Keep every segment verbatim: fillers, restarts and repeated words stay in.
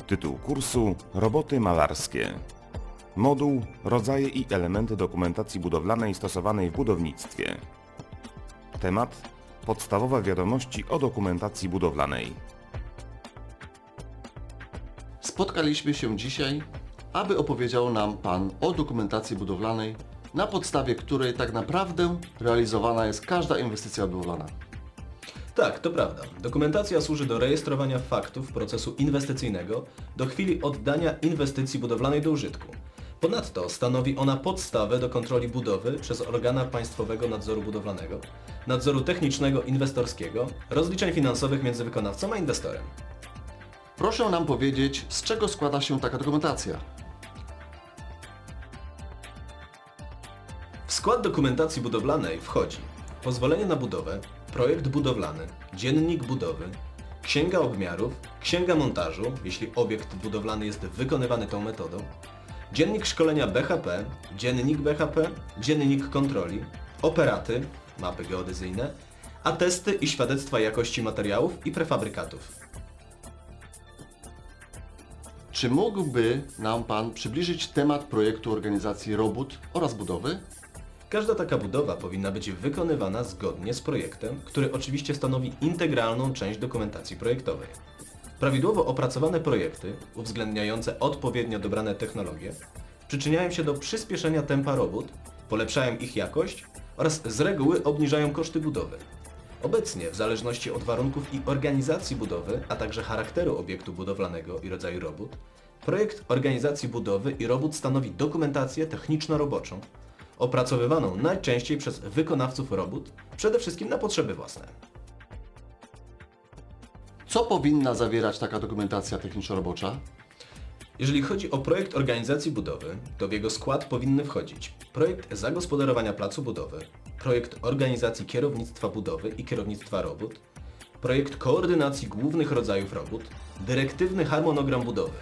Tytuł kursu: Roboty malarskie. Moduł: Rodzaje i elementy dokumentacji budowlanej stosowanej w budownictwie. Temat: Podstawowe wiadomości o dokumentacji budowlanej. Spotkaliśmy się dzisiaj, aby opowiedział nam Pan o dokumentacji budowlanej, na podstawie której tak naprawdę realizowana jest każda inwestycja budowlana. Tak, to prawda. Dokumentacja służy do rejestrowania faktów procesu inwestycyjnego do chwili oddania inwestycji budowlanej do użytku. Ponadto stanowi ona podstawę do kontroli budowy przez organa Państwowego Nadzoru Budowlanego, nadzoru technicznego inwestorskiego, rozliczeń finansowych między wykonawcą a inwestorem. Proszę nam powiedzieć, z czego składa się taka dokumentacja? W skład dokumentacji budowlanej wchodzi pozwolenie na budowę, projekt budowlany, dziennik budowy, księga obmiarów, księga montażu, jeśli obiekt budowlany jest wykonywany tą metodą, dziennik szkolenia B H P, dziennik B H P, dziennik kontroli, operaty, mapy geodezyjne, atesty i świadectwa jakości materiałów i prefabrykatów. Czy mógłby nam Pan przybliżyć temat projektu organizacji robót oraz budowy? Każda taka budowa powinna być wykonywana zgodnie z projektem, który oczywiście stanowi integralną część dokumentacji projektowej. Prawidłowo opracowane projekty, uwzględniające odpowiednio dobrane technologie, przyczyniają się do przyspieszenia tempa robót, polepszają ich jakość oraz z reguły obniżają koszty budowy. Obecnie, w zależności od warunków i organizacji budowy, a także charakteru obiektu budowlanego i rodzaju robót, projekt organizacji budowy i robót stanowi dokumentację techniczno-roboczą, opracowywaną najczęściej przez wykonawców robót, przede wszystkim na potrzeby własne. Co powinna zawierać taka dokumentacja techniczno-robocza? Jeżeli chodzi o projekt organizacji budowy, to w jego skład powinny wchodzić projekt zagospodarowania placu budowy, projekt organizacji kierownictwa budowy i kierownictwa robót, projekt koordynacji głównych rodzajów robót, dyrektywny harmonogram budowy.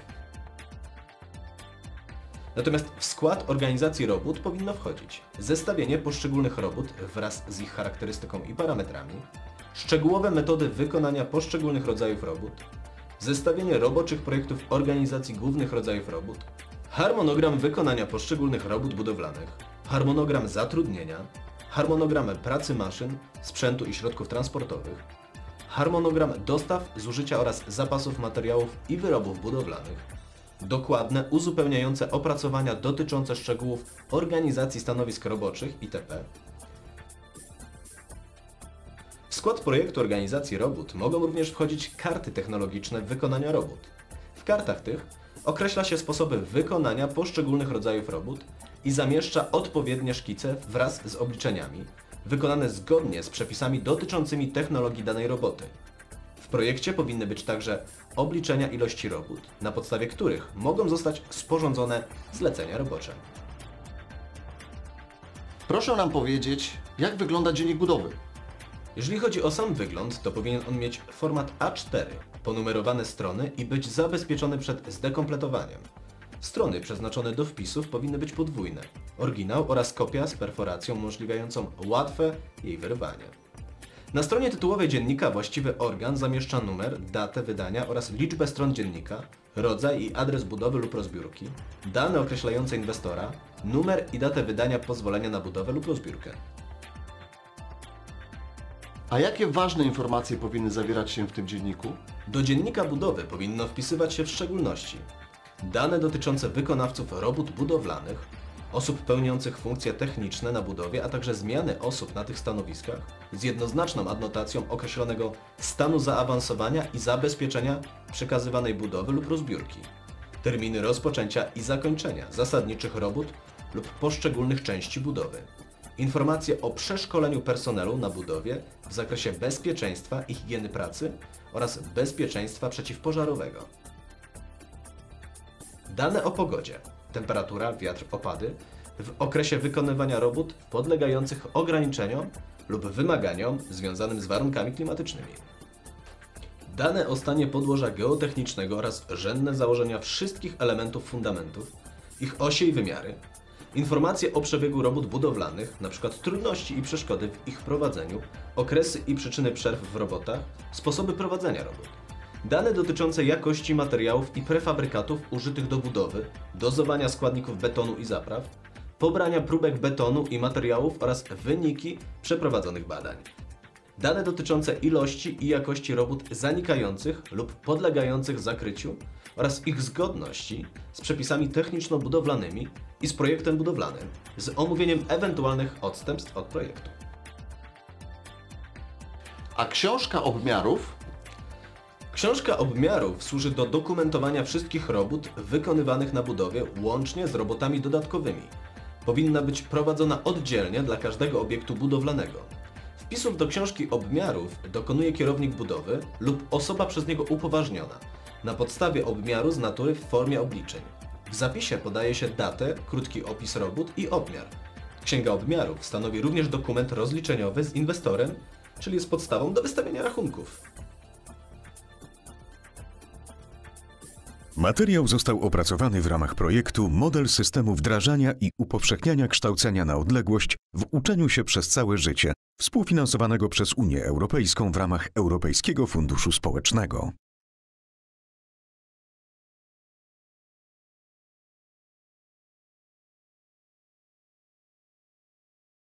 Natomiast w skład organizacji robót powinno wchodzić zestawienie poszczególnych robót wraz z ich charakterystyką i parametrami, szczegółowe metody wykonania poszczególnych rodzajów robót, zestawienie roboczych projektów organizacji głównych rodzajów robót, harmonogram wykonania poszczególnych robót budowlanych, harmonogram zatrudnienia, harmonogram pracy maszyn, sprzętu i środków transportowych, harmonogram dostaw, zużycia oraz zapasów materiałów i wyrobów budowlanych, dokładne, uzupełniające opracowania dotyczące szczegółów organizacji stanowisk roboczych itp. W skład projektu organizacji robót mogą również wchodzić karty technologiczne wykonania robót. W kartach tych określa się sposoby wykonania poszczególnych rodzajów robót i zamieszcza odpowiednie szkice wraz z obliczeniami, wykonane zgodnie z przepisami dotyczącymi technologii danej roboty. W projekcie powinny być także obliczenia ilości robót, na podstawie których mogą zostać sporządzone zlecenia robocze. Proszę nam powiedzieć, jak wygląda dziennik budowy? Jeżeli chodzi o sam wygląd, to powinien on mieć format A cztery, ponumerowane strony i być zabezpieczony przed zdekompletowaniem. Strony przeznaczone do wpisów powinny być podwójne, oryginał oraz kopia z perforacją umożliwiającą łatwe jej wyrwanie. Na stronie tytułowej dziennika właściwy organ zamieszcza numer, datę wydania oraz liczbę stron dziennika, rodzaj i adres budowy lub rozbiórki, dane określające inwestora, numer i datę wydania pozwolenia na budowę lub rozbiórkę. A jakie ważne informacje powinny zawierać się w tym dzienniku? Do dziennika budowy powinno wpisywać się w szczególności dane dotyczące wykonawców robót budowlanych, osób pełniących funkcje techniczne na budowie, a także zmiany osób na tych stanowiskach z jednoznaczną adnotacją określonego stanu zaawansowania i zabezpieczenia przekazywanej budowy lub rozbiórki, terminy rozpoczęcia i zakończenia zasadniczych robót lub poszczególnych części budowy, informacje o przeszkoleniu personelu na budowie w zakresie bezpieczeństwa i higieny pracy oraz bezpieczeństwa przeciwpożarowego. Dane o pogodzie, temperatura, wiatr, opady w okresie wykonywania robót podlegających ograniczeniom lub wymaganiom związanym z warunkami klimatycznymi. Dane o stanie podłoża geotechnicznego oraz rzędne założenia wszystkich elementów fundamentów, ich osie i wymiary, informacje o przebiegu robót budowlanych, np. trudności i przeszkody w ich prowadzeniu, okresy i przyczyny przerw w robotach, sposoby prowadzenia robót, Dane dotyczące jakości materiałów i prefabrykatów użytych do budowy, dozowania składników betonu i zapraw, pobrania próbek betonu i materiałów oraz wyniki przeprowadzonych badań. Dane dotyczące ilości i jakości robót zanikających lub podlegających zakryciu oraz ich zgodności z przepisami techniczno-budowlanymi i z projektem budowlanym, z omówieniem ewentualnych odstępstw od projektu. A książka obmiarów? Książka obmiarów służy do dokumentowania wszystkich robót wykonywanych na budowie łącznie z robotami dodatkowymi. Powinna być prowadzona oddzielnie dla każdego obiektu budowlanego. Wpisów do książki obmiarów dokonuje kierownik budowy lub osoba przez niego upoważniona na podstawie obmiaru z natury w formie obliczeń. W zapisie podaje się datę, krótki opis robót i obmiar. Księga obmiarów stanowi również dokument rozliczeniowy z inwestorem, czyli jest podstawą do wystawienia rachunków. Materiał został opracowany w ramach projektu Model systemu wdrażania i upowszechniania kształcenia na odległość w uczeniu się przez całe życie, współfinansowanego przez Unię Europejską w ramach Europejskiego Funduszu Społecznego.